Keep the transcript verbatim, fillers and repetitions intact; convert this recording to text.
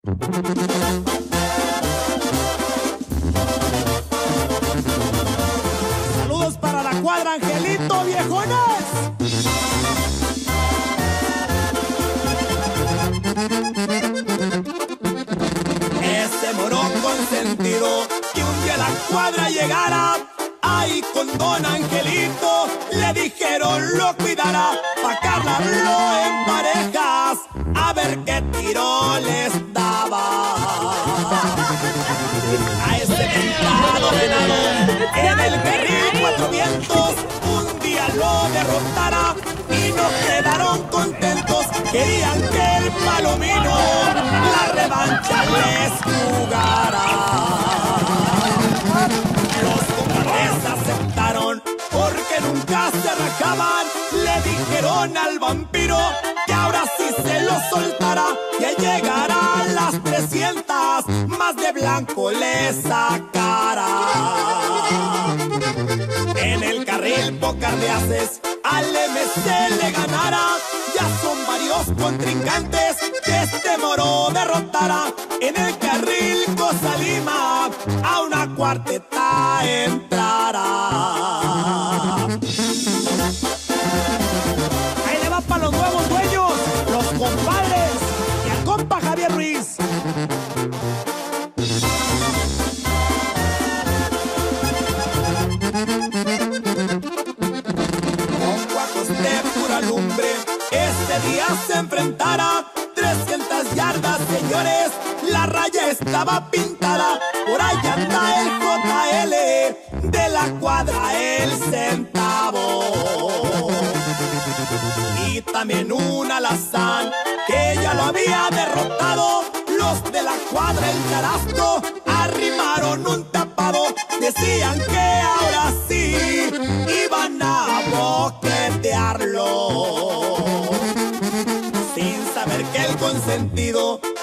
Saludos para la cuadra, Angelito, viejones. Ese moro consentido que un día a la cuadra llegara, ahí con don Angelito le dijeron lo cuidara, pa' Carla habló en parejas a ver qué tiro les daba. A ese mentado venado en el carril Cuatro Vientos un día lo derrotara y no quedaron contentos, querían que el Palomino la revancha les jugara. Los compadres aceptaron porque nunca se rajaban, le dijeron al vampiro que ahora sí se lo soltara, que llegara a las trescientas más de blanco le sacara. En el carril pocas de haces al M C le ganara, ya son varios contrincantes que este moro derrotara. En el carril Cosa Lima a una cuarteta entrara. Ahí le va para los nuevos dueños, los compadres y al compa Javier Ruiz. De pura lumbre, este día se enfrentara trescientas yardas, señores, la raya estaba pintada. Por ahí anda el J L de la cuadra el centavo, y también un alazán que ya lo había derrotado. Los de la cuadra el Tarasco arrimaron un tapado, decían que ahora sí iban a boquetearlo, sin saber que el consentido